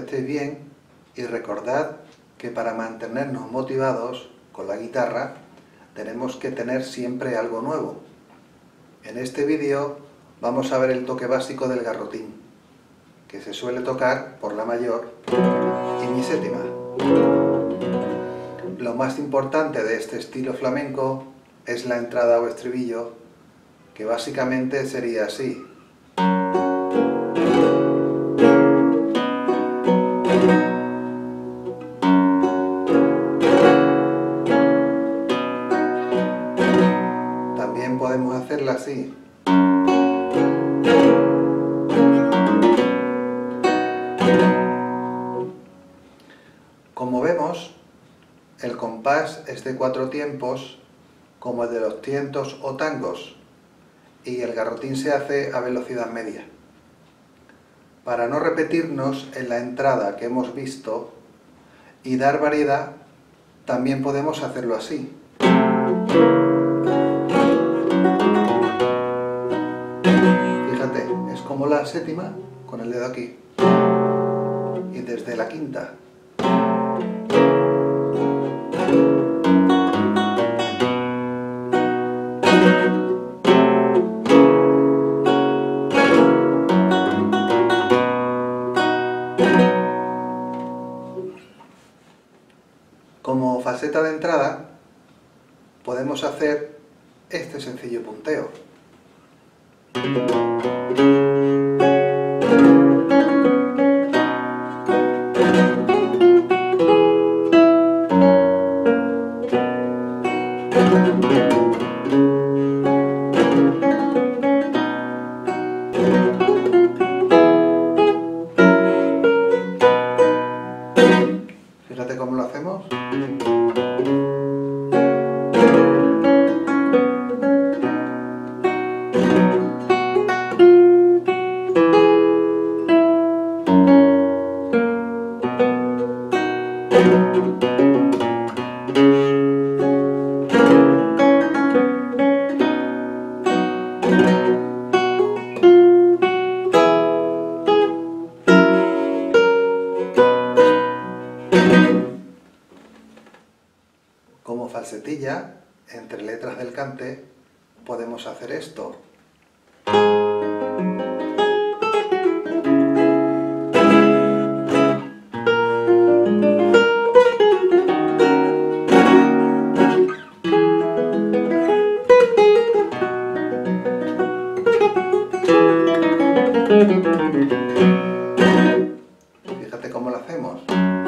estéis bien y recordad que para mantenernos motivados con la guitarra tenemos que tener siempre algo nuevo. En este vídeo vamos a ver el toque básico del garrotín, que se suele tocar por la mayor y mi séptima. Lo más importante de este estilo flamenco es la entrada o estribillo, que básicamente sería así. También podemos hacerla así. Como vemos, el compás es de 4 tiempos, como el de los tientos o tangos, y el garrotín se hace a velocidad media. Para no repetirnos en la entrada que hemos visto y dar variedad, también podemos hacerlo así. Fíjate, es como la séptima con el dedo aquí, y desde la quinta. Como falseta de entrada, podemos hacer este sencillo punteo. Fíjate cómo lo hacemos. Como falsetilla, entre letras del cante, podemos hacer esto. Fíjate cómo lo hacemos.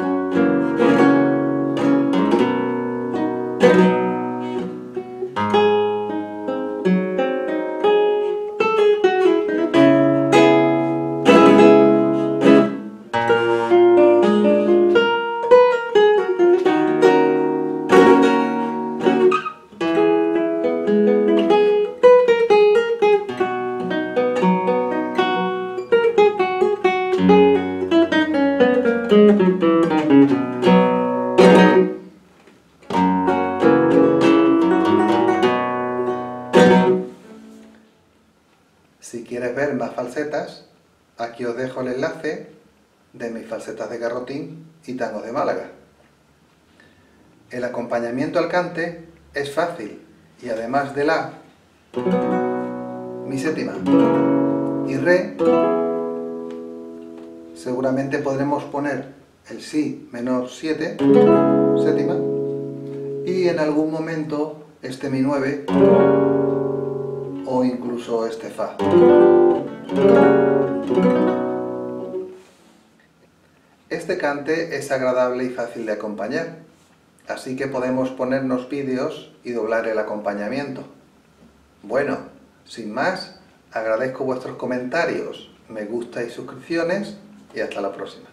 Si quieres ver más falsetas, aquí os dejo el enlace de mis falsetas de garrotín y tangos de Málaga. El acompañamiento al cante es fácil y además de la, mi séptima y re, seguramente podremos poner el si menor 7, séptima, y en algún momento este mi 9 o incluso este fa. Este cante es agradable y fácil de acompañar, así que podemos ponernos vídeos y doblar el acompañamiento. Bueno, sin más, agradezco vuestros comentarios, me gusta y suscripciones, y hasta la próxima.